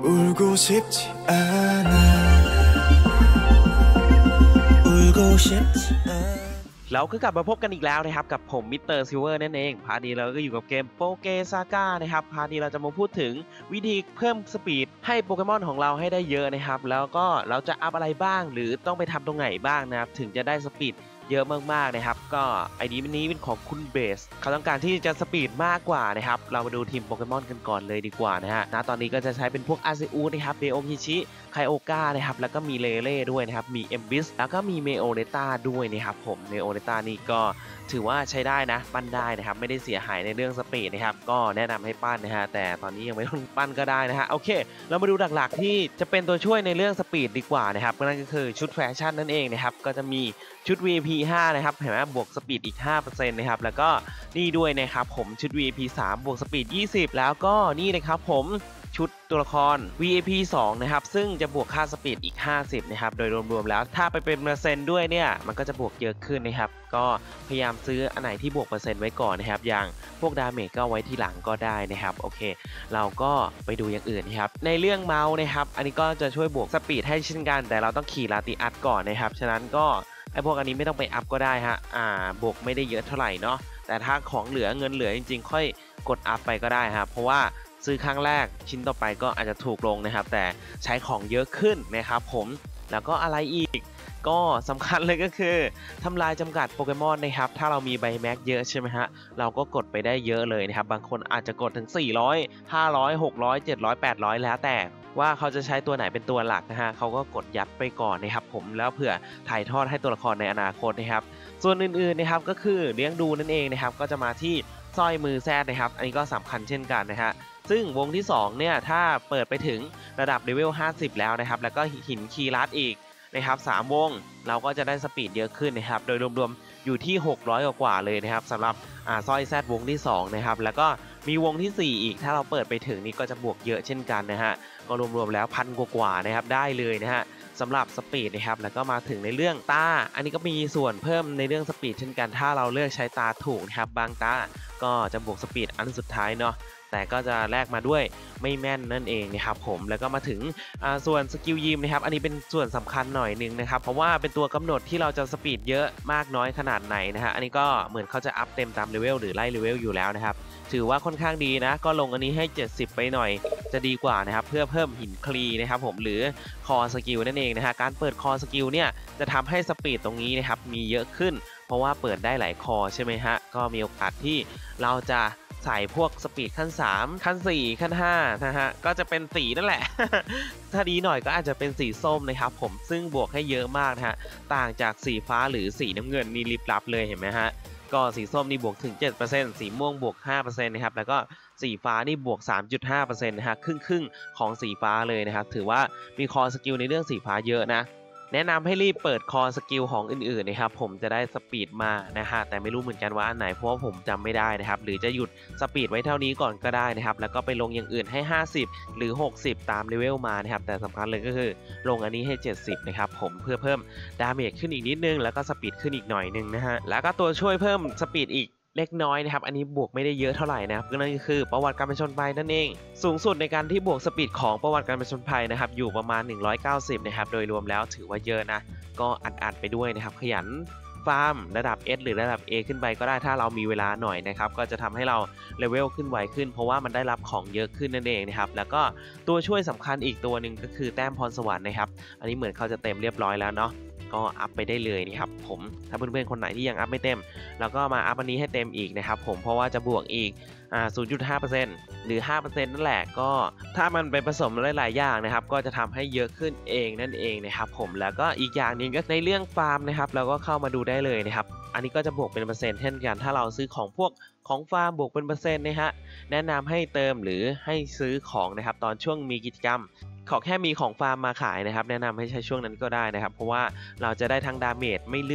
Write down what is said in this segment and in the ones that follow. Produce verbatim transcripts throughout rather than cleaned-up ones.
울고 싶지 않아 울고 싶지 않아 เราก็กลับมาพบกันอีกแล้วนะครับกับผมมิสเตอร์ซิลเวอร์นั่นเองพาร์ทนี้เราก็อยู่กับเกมโปเกซาก้านะครับพาร์ทนี้เราจะมาพูดถึงวิธีเพิ่มสปีดให้โปเกมอนของเราให้ได้เยอะนะครับแล้วก็เราจะอัพอะไรบ้างหรือต้องไปทำตรงไหนบ้างนะครับถึงจะได้สปีดเยอะมากๆนะครับก็ไอเดียนี้เป็นของคุณเบสเขาต้องการที่จะสปีดมากกว่านะครับเรามาดูทีมโปเกมอนกันก่อนเลยดีกว่านะฮะณตอนนี้ก็จะใช้เป็นพวกอาเซอูนะครับเบโอคิชิไคโอกานะครับแล้วก็มีเลเล่ด้วยนะครับมีเอมบิสแล้วก็มีเมโอเนต้าด้วยนะครับผมเมโอเนต้านี่ก็ถือว่าใช้ได้นะปั้นได้นะครับไม่ได้เสียหายในเรื่องสปีดนะครับก็แนะนำให้ปั้นนะฮะแต่ตอนนี้ยังไม่ต้องปั้นก็ได้นะฮะโอเคเรามาดูหลักๆที่จะเป็นตัวช่วยในเรื่องสปีดดีกว่านะครับนั่นก็คือชุดแฟชั่นนั่นเองนะครับก็จะมีชุด วี ไอ พี ห้านะครับเห็นไหมบวกสปีดอีก ห้าเปอร์เซ็นต์ นะครับแล้วก็นี่ด้วยนะครับผมชุด วี ไอ พี สามบวกสปีดยี่สิบแล้วก็นี่นะครับผมชุดตัวละคร วี ไอ พี สองนะครับซึ่งจะบวกค่าสปีดอีกห้าสิบนะครับโดยรวมๆแล้วถ้าไปเป็นเปอร์เซ็นต์ด้วยเนี่ยมันก็จะบวกเยอะขึ้นนะครับก็พยายามซื้ออันไหนที่บวกเปอร์เซ็นต์ไว้ก่อนนะครับอย่างพวกดาเมจก็ไว้ทีหลังก็ได้นะครับโอเคเราก็ไปดูอย่างอื่นนะครับในเรื่องเมาส์นะครับอันนี้ก็จะช่วยบวกสปีดให้เช่นกันแต่เราต้องขี่ลาติอัสก่อนนะครับฉะนั้นก็ไอพวกอันนี้ไม่ต้องไปอัพก็ได้ฮะอ่าบวกไม่ได้เยอะเท่าไหร่เนาะแต่ถ้าของเหลือเงินเหลือจริงๆค่อยกดอัพไปก็ได้ครับเพราะว่าซื้อครั้งแรกชิ้นต่อไปก็อาจจะถูกลงนะครับแต่ใช้ของเยอะขึ้นนะครับผมแล้วก็อะไรอีกก็สำคัญเลยก็คือทำลายจำกัดโปเกมอนนะครับถ้าเรามีใบแม็กเยอะใช่ไหมฮะเราก็กดไปได้เยอะเลยนะครับบางคนอาจจะกดถึงสี่ร้อย ห้าร้อย หกร้อย เจ็ดร้อย แปดร้อยแล้วแต่ว่าเขาจะใช้ตัวไหนเป็นตัวหลักนะฮะเขาก็กดยัดไปก่อนนะครับผมแล้วเผื่อถ่ายทอดให้ตัวละครในอนาคตนะครับส่วนอื่นๆนะครับก็คือเลี้ยงดูนั่นเองนะครับก็จะมาที่สร้อยมือแซดนะครับอันนี้ก็สำคัญเช่นกันนะฮะซึ่งวงที่สองเนี่ยถ้าเปิดไปถึงระดับเลเวลห้าสิบแล้วนะครับแล้วก็หินคีรัสอีกนะครับสามวงเราก็จะได้สปีดเยอะขึ้นนะครับโดยรวมๆอยู่ที่หกร้อยกว่าเลยนะครับสำหรับอ่าสร้อยแซดวงที่สองนะครับแล้วก็มีวงที่สี่อีกถ้าเราเปิดไปถึงนี่ก็จะบวกเยอะเช่นกันนะฮะก็รวมๆแล้วพันกว่าๆนะครับได้เลยนะฮะสำหรับสปีดนะครับแล้วก็มาถึงในเรื่องตาอันนี้ก็มีส่วนเพิ่มในเรื่องสปีดเช่นกันถ้าเราเลือกใช้ตาถูกนะครับบางตาก็จะบวกสปีดอันสุดท้ายเนาะแต่ก็จะแลกมาด้วยไม่แม่นนั่นเองนะครับผมแล้วก็มาถึงส่วนสกิลยิมนะครับอันนี้เป็นส่วนสำคัญหน่อยนึงนะครับเพราะว่าเป็นตัวกำหนดที่เราจะสปีดเยอะมากน้อยขนาดไหนนะฮะอันนี้ก็เหมือนเขาจะอัพเต็มตามเลเวลหรือไล่เลเวลอยู่แล้วนะครับถือว่าค่อนข้างดีนะก็ลงอันนี้ให้เจ็ดสิบไปหน่อยจะดีกว่านะครับเพื่อเพิ่มหินคลีนะครับผมหรือคอสกิลนั่นเองนะฮะการเปิดคอสกิลเนี่ยจะทำให้สปีดตรงนี้นะครับมีเยอะขึ้นเพราะว่าเปิดได้หลายคอใช่ไหมฮะก็มีโอกาสที่เราจะใส่พวกสปีดขั้นสามขั้นสี่ขั้นห้านะฮะก็จะเป็นสีนั่นแหละ ถ้าดีหน่อยก็อาจจะเป็นสีส้มนะครับผมซึ่งบวกให้เยอะมากนะฮะต่างจากสีฟ้าหรือสีน้ำเงินนี่ลิบลับเลยเห็นไหมฮะก็สีส้มนี่บวกถึง เจ็ดเปอร์เซ็นต์ สีม่วงบวก ห้าเปอร์เซ็นต์ นะครับแล้วก็สีฟ้านี่บวก สามจุดห้าเปอร์เซ็นต์ นะฮะครึ่งครึ่งของสีฟ้าเลยนะครับถือว่ามีคอสกิลในเรื่องสีฟ้าเยอะนะแนะนำให้รีบเปิดคอสกิลของอื่นๆนะครับผมจะได้สปีดมานะฮะแต่ไม่รู้เหมือนกันว่าอันไหนเพราะว่าผมจำไม่ได้นะครับหรือจะหยุดสปีดไว้เท่านี้ก่อนก็ได้นะครับแล้วก็ไปลงอย่างอื่นให้ห้าสิบหรือหกสิบตามเลเวลมานะครับแต่สำคัญเลยก็คือลงอันนี้ให้เจ็ดสิบนะครับผมเพื่อเพิ่มดาเมจขึ้นอีกนิดนึงแล้วก็สปีดขึ้นอีกหน่อยนึงนะฮะแล้วก็ตัวช่วยเพิ่มสปีดอีกเล็กน้อยนะครับอันนี้บวกไม่ได้เยอะเท่าไหร่นะครับนั่นก็คือประวัติการผจญภัยนั่นเองสูงสุดในการที่บวกสปีดของประวัติการผจญภัยนะครับอยู่ประมาณหนึ่งร้อยเก้าสิบนะครับโดยรวมแล้วถือว่าเยอะนะก็อัดๆไปด้วยนะครับขยันฟาร์มระดับ S หรือระดับ A ขึ้นไปก็ได้ถ้าเรามีเวลาหน่อยนะครับก็จะทำให้เราเลเวลขึ้นไวขึ้นเพราะว่ามันได้รับของเยอะขึ้นนั่นเองนะครับแล้วก็ตัวช่วยสำคัญอีกตัวหนึ่งก็คือแต้มพรสวรรค์นะครับอันนี้เหมือนเขาจะเต็มเรียบร้อยแล้วเนาะก็อัพไปได้เลยนะครับผมถ้าเพื่อนๆคนไหนที่ยังอัพไม่เต็มแล้วก็มาอัพอันนี้ให้เต็มอีกนะครับผมเพราะว่าจะบวกอีกอ่า ศูนย์จุดห้าเปอร์เซ็นต์ หรือ ห้าเปอร์เซ็นต์ นั่นแหละก็ถ้ามันไปผสมหลายๆอย่างนะครับก็จะทำให้เยอะขึ้นเองนั่นเองนะครับผมแล้วก็อีกอย่างนึงก็ในเรื่องฟาร์มนะครับเราก็เข้ามาดูได้เลยนะครับอันนี้ก็จะบวกเป็นเปอร์เซ็นต์เช่นกันถ้าเราซื้อของพวกของฟาร์มบวกเป็นเปอร์เซ็นต์นะฮะแนะนำให้เติมหรือให้ซื้อของนะครับตอนช่วงมีกิจกรรมขอแค่มีของฟาร์มมาขายนะครับแนะนำให้ใช้ช่วงนั้นก็ได้นะครับเพราะว่าเราจะได้ทั้งดาเมจไม่เลือด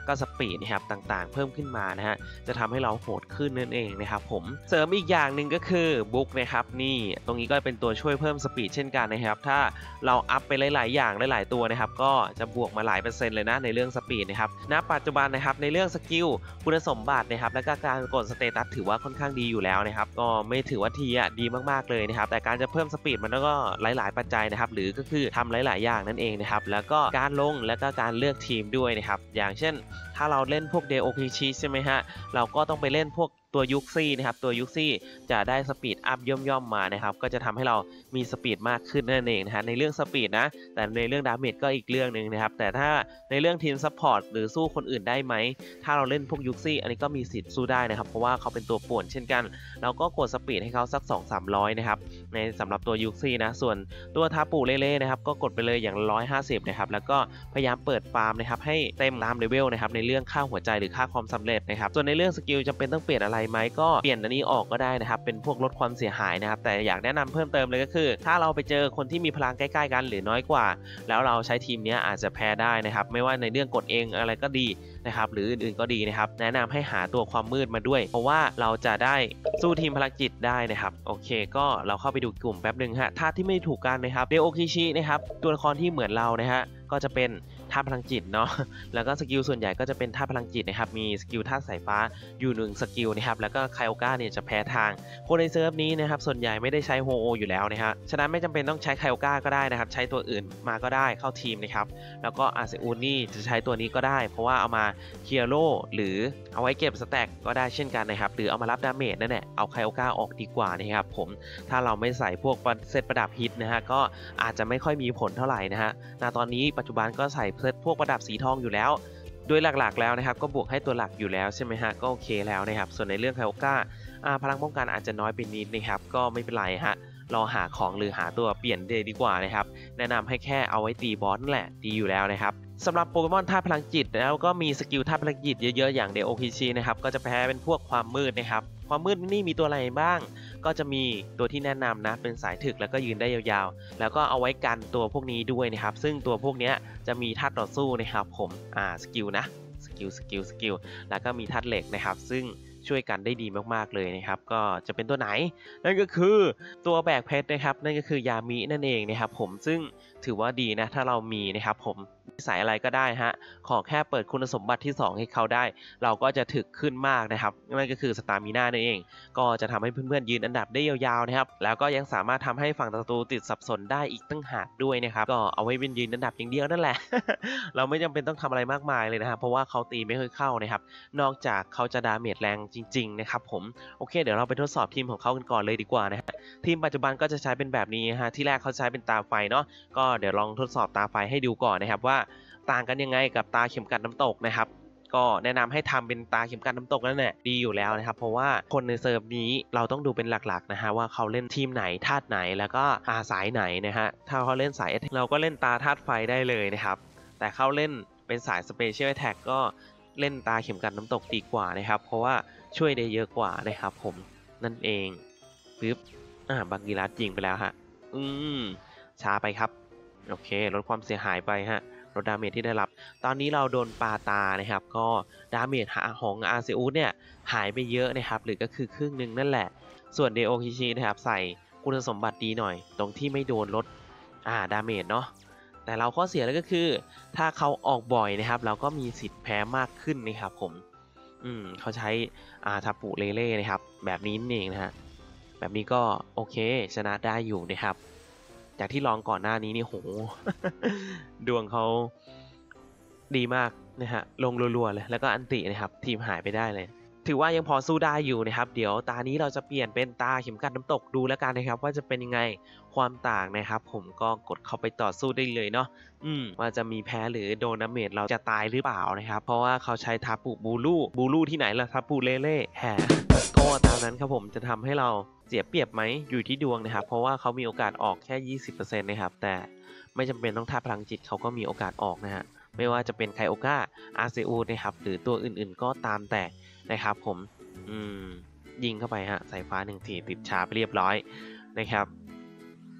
ก็สปีดนะครับต่างๆเพิ่มขึ้นมานะฮะจะทำให้เราโหดขึ้นนั่นเองนะครับผมเสริมอีกอย่างหนึ่งก็คือบุ๊กนะครับนี่ตรงนี้ก็เป็นตัวช่วยเพิ่มสปีดเช่นกันนะครับถ้าเราอัพไปหลายๆอย่างหลายๆตัวนะครับก็จะบวกมาหลายเปอร์เซ็นต์เลยนะในเรื่องสปีดนะครับณปัจจุบันนะครับในเรื่องสกิลคุณสมบัตินะครับและก็การกดสเตตัสถือว่าค่อนข้างดีอยู่แล้วนะครับก็ไม่ถือว่าทีอ่ะดีมากๆเลยนะครับแต่การจะเพิ่มสปีดมันก็หลายๆปัจจัยนะครับหรือก็คือทำหลายๆอย่างนั่นเองนะครับแล้วก็การลงและก็การเลือกทีมด้วยนะครับอย่างเช่นถ้าเราเล่นพวกเดโอคิชิใช่ไหมฮะเราก็ต้องไปเล่นพวกตัวยุคซี่นะครับตัวยุคซี่จะได้สปีดอัพย่อมๆมานะครับก็จะทำให้เรามีสปีดมากขึ้นนั่นเองนะฮะในเรื่องสปีดนะแต่ในเรื่องดาเมจก็อีกเรื่องหนึ่งนะครับแต่ถ้าในเรื่องทีมซัพพอร์ตหรือสู้คนอื่นได้ไหมถ้าเราเล่นพวกยุคซี่อันนี้ก็มีสิทธิ์สู้ได้นะครับเพราะว่าเขาเป็นตัวป่วนเช่นกันเราก็กดสปีดให้เขาสัก สองถึงสามร้อย นะครับในสำหรับตัวยุคซี่นะส่วนตัวทาปูเล่ๆนะครับก็กดไปเลยอย่างหนึ่งร้อยห้าสิบนะครับแล้วก็พยายามเปิดฟาร์มนะครับให้เต็มตามเลเวลนะครับในเรื่องค่าหัวใจหรือค่าความสำเร็จนะครับส่วนในเรื่องสกิลจำเป็นต้องเปลี่ยนอะไรไหมก็เปลี่ยนอันนี้ออกก็ได้นะครับเป็นพวกลดความเสียหายนะครับแต่อยากแนะนำเพิ่มเติมเลยก็คือถ้าเราไปเจอคนที่มีพลังใกล้ๆกันหรือน้อยกว่าแล้วเราใช้ทีมนี้อาจจะแพ้ได้นะครับไม่ว่าในเรื่องกดเองอะไรก็ดีนะครับหรืออื่นๆก็ดีนะครับแนะนำให้หาตัวความมืดมาด้วยเพราะว่าเราจะได้สู้ทีมพลังจิตได้นะครับโอเคก็เราเข้าไปดูกลุ่มแป๊บหนึ่งฮะท่าที่ไม่ถูกกันนะครับเดโอคิชินะครับตัวละครที่เหมือนเรานะฮะก็จะเป็นธาตุพลังจิตเนาะแล้วก็สกิลส่วนใหญ่ก็จะเป็นธาตุพลังจิตนะครับมีสกิลธาตุสายฟ้าอยู่หนึ่งสกิลนะครับแล้วก็ไคโอก้าเนี่ยจะแพ้ทางคนในเซิร์ฟนี้นะครับส่วนใหญ่ไม่ได้ใช้โฮโออยู่แล้วนะฮะฉะนั้นไม่จำเป็นต้องใช้ไคโอก้าก็ได้นะครับใช้ตัวอื่นมาก็ได้เข้าทีมนะครับแล้วก็อาเซอูนี่จะใช้ตัวนี้ก็ได้เพราะว่าเอามาเคียโร่หรือเอาไว้เก็บสแต็กก็ได้เช่นกันนะครับหรือเอามารับดาเมจนั่นแหละเอาไคโอก้าออกดีกว่านะครับผมถ้าเราไม่ใส่พวกเซตประดับฮิตนะฮะก็อาจจะไม่ค่อยมีผลเท่าไหร่นะฮะณตอนนี้ปัจจุบันก็ใส่เซตพวกประดับสีทองอยู่แล้วโดยหลักๆแล้วนะครับก็บวกให้ตัวหลักอยู่แล้วใช่ไหมฮะก็โอเคแล้วนะครับส่วนในเรื่องไคโอก้าพลังป้องกันอาจจะน้อยไปนิดนะครับก็ไม่เป็นไรฮะรอหาของหรือหาตัวเปลี่ยนเดย์ดีกว่านะครับแนะนำให้แค่เอาไว้ตีบอสนั่นแหละดีอยู่แล้วนะครับสำหรับโปเกมอนธาตุพลังจิตแล้วก็มีสกิลธาตุพลังจิตเยอะๆอย่างเดโอคิชินะครับก็จะแพ้เป็นพวกความมืดนะครับความมืดนี่มีตัวอะไรบ้างก็จะมีตัวที่แนะนำนะเป็นสายถึกแล้วก็ยืนได้ยาวๆแล้วก็เอาไว้กันตัวพวกนี้ด้วยนะครับซึ่งตัวพวกนี้จะมีธาตุต่อสู้นะครับผมอ่าสกิลนะสกิลสกิลสกิลแล้วก็มีธาตุเหล็กนะครับซึ่งช่วยกันได้ดีมากๆเลยนะครับก็จะเป็นตัวไหนนั่นก็คือตัวแบกเพชรนะครับนั่นก็คือยามินั่นเองนะครับผมซึ่งถือว่าดีนะถ้าเรามีนะครับผมสายอะไรก็ได้ฮะขอแค่เปิดคุณสมบัติที่สองให้เขาได้เราก็จะถึกขึ้นมากนะครับนั่นก็คือสตามิน่านั่นเองก็จะทำให้เพื่อนๆยืนอันดับได้ยาวๆนะครับแล้วก็ยังสามารถทำให้ฝั่งศัตรูติดสับสนได้อีกตั้งหากด้วยนะครับก็เอาไว้เป็นยืนอันดับอย่างเดียวนั่นแหละ เราไม่จำเป็นต้องทำอะไรมากมายเลยนะครับเพราะว่าเขาตีไม่ค่อยเข้านะครับนอกจากเขาจะดาเมจแรงจริงๆนะครับผมโอเคเดี๋ยวเราไปทดสอบทีมของเขากันก่อนเลยดีกว่านะฮะทีมปัจจุบันก็จะใช้เป็นแบบนี้ฮะที่แรกเขาใช้เป็นตาไฟเนาะก็เดี๋ยวลองทดสอบตาไฟให้ดูก่อนนะครับว่าต่างกันยังไงกับตาเข็มกัดน้ำตกนะครับก็แนะนำให้ทำเป็นตาเข็มกัดน้ำตกนั่นแหละดีอยู่แล้วนะครับเพราะว่าคนในเซิร์ฟนี้เราต้องดูเป็นหลักๆนะฮะว่าเขาเล่นทีมไหนธาตุไหนแล้วก็อาสายไหนนะฮะถ้าเขาเล่นสายเราก็เล่นตาธาตุไฟได้เลยนะครับแต่เขาเล่นเป็นสายสเปเชียลแท็กก็เล่นตาเข็มกัดน้ำตกดีกว่านะครับเพราะว่าช่วยได้เยอะกว่านะครับผมนั่นเองปึ๊บอ่าบังกีรัสยิงไปแล้วฮะอืมช้าไปครับโอเคลดความเสียหายไปฮะลดดาเมจที่ได้รับตอนนี้เราโดนปาตานะครับก็ดาเมจของอาเซอุสเนี่ยหายไปเยอะนะครับหรือก็คือครึ่งหนึ่งนั่นแหละส่วนเดโอคิชินะครับใส่คุณสมบัติดีหน่อยตรงที่ไม่โดนลดอ่าดาเมจเนาะแต่เราข้อเสียแล้วก็คือถ้าเขาออกบ่อยนะครับเราก็มีสิทธิ์แพ้มากขึ้นนะครับผมอืมเขาใช้อ่าทาปุเล่เล่นะครับแบบนี้นี่เองนะฮะแบบนี้ก็โอเคชนะได้อยู่นะครับจากที่ลองก่อนหน้านี้นี่โห ดวงเขาดีมากนะฮะลงรัวๆเลยแล้วก็อันตินะครับทีมหายไปได้เลยถือว่ายังพอสู้ได้อยู่นะครับเดี๋ยวตานี้เราจะเปลี่ยนเป็นตาเข็มกัดน้ำตกดูแล้วกันนะครับว่าจะเป็นยังไงความต่างนะครับผมก็กดเข้าไปต่อสู้ได้เลยเนาะอืมว่าจะมีแพ้หรือโดนดาเมจเราจะตายหรือเปล่านะครับเพราะว่าเขาใช้ทาปุบูลูบูลูที่ไหนล่ะทาปุเล่เล่แห่ก็ตามนั้นครับผมจะทำให้เราเสียเปรียบไหมอยู่ที่ดวงนะครับเพราะว่าเขามีโอกาสออกแค่ ยี่สิบเปอร์เซ็นต์ นะครับแต่ไม่จำเป็นต้องท่าพลังจิตเขาก็มีโอกาสออกนะฮะไม่ว่าจะเป็นไคโอก้าอาเซอูนะครับหรือตัวอื่นๆก็ตามแต่นะครับผมอืมยิงเข้าไปฮะสายฟ้าหนึ่งทีติดชาไปเรียบร้อยนะครับ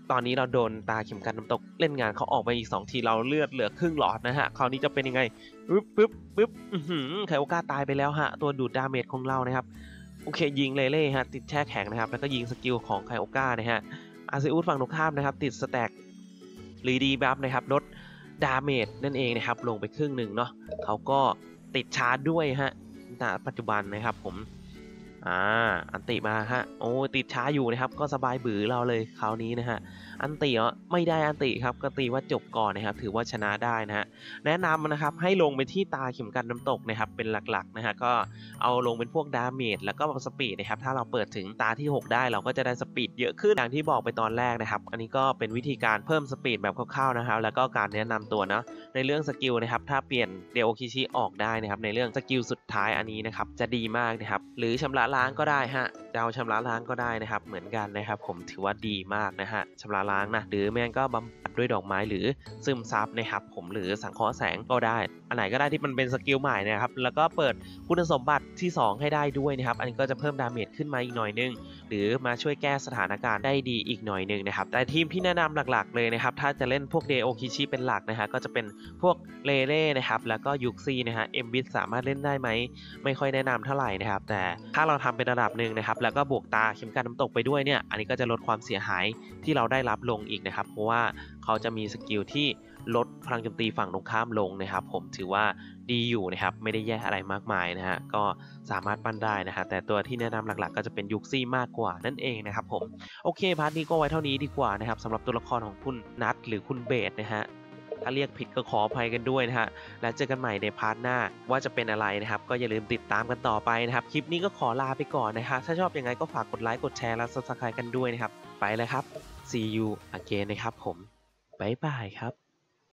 ตอนนี้เราโดนตาเข็มกัดน้ำตกเล่นงานเขาออกไปอีกสองทีเราเลือดเหลือครึ่งหลอดนะฮะคราวนี้จะเป็นยังไงปึ๊บปึ๊บปึ๊บอื้อหือไคโอกาตายไปแล้วฮะตัวดูดดาเมจของเรานะครับโอเคยิงเลเล่ฮะติดแช่แข็งนะครับแล้วก็ยิงสกิลของไคโอกานะฮะอาซิอุสฝั่งตรงข้ามนะครับติดสแต็กหรือดีบัฟนะครับลดดาเมจนั่นเองนะครับลงไปครึ่งหนึ่งเนาะเขาก็ติดชาร์จด้วยฮะณปัจจุบันนะครับผมอ่าอันติมาฮะโอ้ติดช้าอยู่นะครับก็สบายบือเราเลยคราวนี้นะฮะอันติอ่ะไม่ได้อันติครับก็ตีว่าจบก่อนนะครับถือว่าชนะได้นะฮะแนะนำนะครับให้ลงไปที่ตาเข็มกัดน้ำตกนะครับเป็นหลักๆนะฮะก็เอาลงเป็นพวกดาเมจแล้วก็สปีดนะครับถ้าเราเปิดถึงตาที่หกได้เราก็จะได้สปีดเยอะขึ้นอย่างที่บอกไปตอนแรกนะครับอันนี้ก็เป็นวิธีการเพิ่มสปีดแบบคร่าวๆนะครับแล้วก็การแนะนำตัวเนาะในเรื่องสกิลนะครับถ้าเปลี่ยนเดโอคิชิออกได้นะครับในเรื่องสกิลสุดท้ายอันนี้นะครับจะดีมากนะครับหรือชำระล้างก็ได้ฮะดาวชำระล้างก็ได้นะครับเหมือนกันนะครับผมถือว่าดีมากนะฮะชำระล้างนะหรือแม่งก็บำบัดด้วยดอกไม้หรือซึมซับนะครับผมหรือสังเคราะห์แสงก็ได้อันไหนก็ได้ที่มันเป็นสกิลใหม่นะครับแล้วก็เปิดคุณสมบัติที่สองให้ได้ด้วยนะครับอันนี้ก็จะเพิ่มดาเมจขึ้นมาอีกหน่อยนึงหรือมาช่วยแก้สถานการณ์ได้ดีอีกหน่อยนึงนะครับแต่ทีมที่แนะนำหลักๆเลยนะครับถ้าจะเล่นพวกเดโอคิชิเป็นหลักนะฮะก็จะเป็นพวกเลเล่นะครับแล้วก็ยุกซีนะฮะเอ็มบิสสามารถเล่นได้ไหมไม่ค่อยแนะนำเท่าไหร่นะครับแต่ถ้าเราทำเป็นระดับหนึ่งนะครับแล้วก็บวกตาเข็มกัดน้ำตกไปด้วยเนี่ยอันนี้ก็จะลดความเสียหายที่เราได้รับลงอีกนะครับเพราะว่าเขาจะมีสกิลที่ลดพลังโจมตีฝั่งตรงข้ามลงนะครับผมถือว่าดีอยู่นะครับไม่ได้แย่อะไรมากมายนะฮะก็สามารถปั้นได้นะฮะแต่ตัวที่แนะนำหลักๆก็จะเป็นยุกซี่มากกว่านั่นเองนะครับผมโอเคพาร์ทนี้ก็ไว้เท่านี้ดีกว่านะครับสำหรับตัวละครของคุณนัทหรือคุณเบสนะฮะถ้าเรียกผิดก็ขออภัยกันด้วยนะฮะแล้วเจอกันใหม่ในพาร์ทหน้าว่าจะเป็นอะไรนะครับก็อย่าลืมติดตามกันต่อไปนะครับคลิปนี้ก็ขอลาไปก่อนนะฮะถ้าชอบยังไงก็ฝากกดไลค์กดแชร์และ ซับสไครบ์ กันด้วยนะครับไปเลยครับ see you again นะครับผมบ๊ายบายครับ